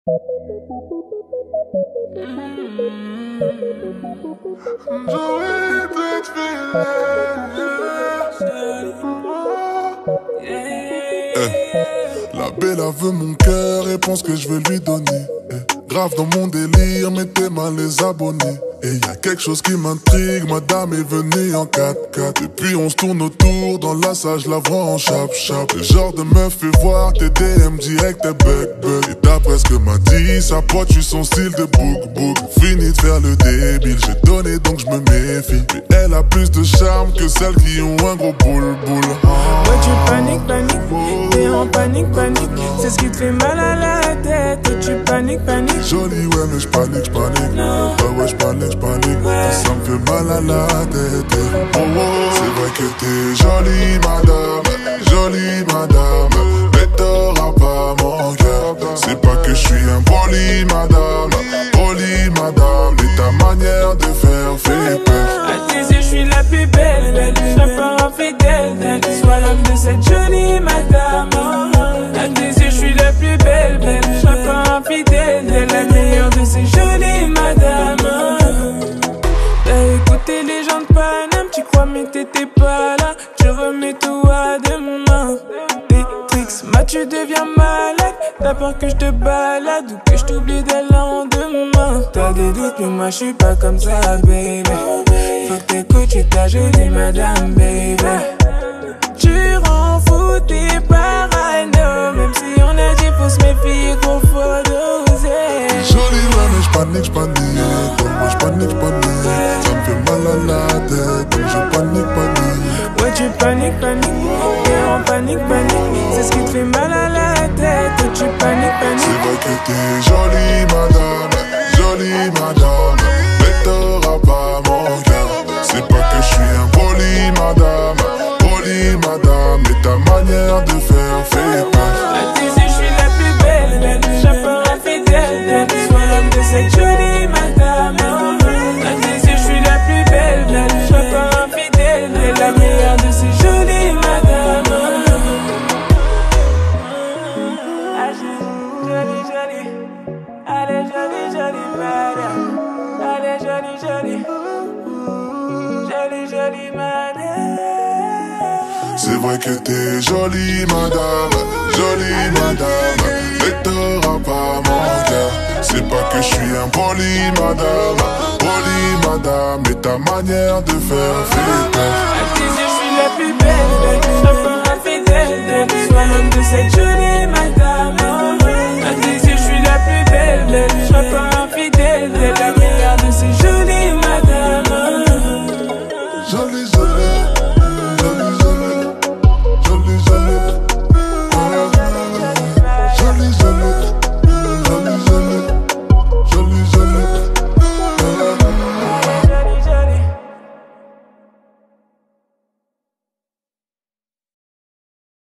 La belle a veut mon cœur et pense que je veux lui donner. Grave dans mon délire, mettez mal les abonnés. Et y a quelque chose qui m'intrigue, madame est venue en 4x4. Et puis on se tourne autour, dans la salle je la vois en chap-chap. Le genre de meuf fait voir tes DM direct, t'es bug. Et d'après ce que m'a dit sa pote, je suis son style de book. Fini de faire le débile, j'ai donné donc je me méfie. Mais elle a plus de charme que celles qui ont un gros boule. Ouais tu paniques, t'es en panique. C'est ce qui te fait mal à la tête. Et tu paniques. Jolie ouais mais j'panique. Ouais j'panique. Ça me fait mal à la tête. C'est vrai que t'es jolie madame, mais t'auras pas mon cœur. C'est pas que je suis un poli madame, mais ta manière de faire fait peur. À tes yeux je suis la plus belle, je serai pas infidèle. Sois l'homme de cette jolie madame. À tes yeux je suis la plus belle, je serai pas infidèle. La meilleure de ces jolies madames. T'as écouté les gens de Paname, tu crois mais t'étais pas là. Je remets tout à demain. Des tricks, tu deviens malade. T'as peur que je te balade ou que je t'oublie dès le lendemain. T'as des doutes mais moi je suis pas comme ça baby. Faut que t'écoutes, tu ta jolie madame baby. Tu rends fou tes parano. Même si on a dit faut se méfier qu'on faut doser. Jolie ouais mais j'panique. Moi j'panique. Ça me fait mal à la tête donc je panique. Ouais tu paniques, t'es en panique. C'est ce qui te fait mal à la tête. Tu paniques. C'est vrai que t'es jolie madame, mais t'auras pas mon cœur. C'est pas que je suis un poli madame, mais ta manière de faire fait peur. À tes yeux je suis la plus belle, je serai pas infidèle. Sois l'homme de cette jolie madame. À tes yeux je suis la plus belle, je serai pas infidèle. La meilleure de ces jolies madames. Jolie, allez jolie madame. Allez jolie madame. C'est vrai que t'es jolie madame, mais t'auras pas mon cœur. C'est pas que je suis un poli madame, mais ta manière de faire fait peur. À tes yeux je suis la plus belle, je serai pas infidèle. Sois l'homme de cette jolie madame.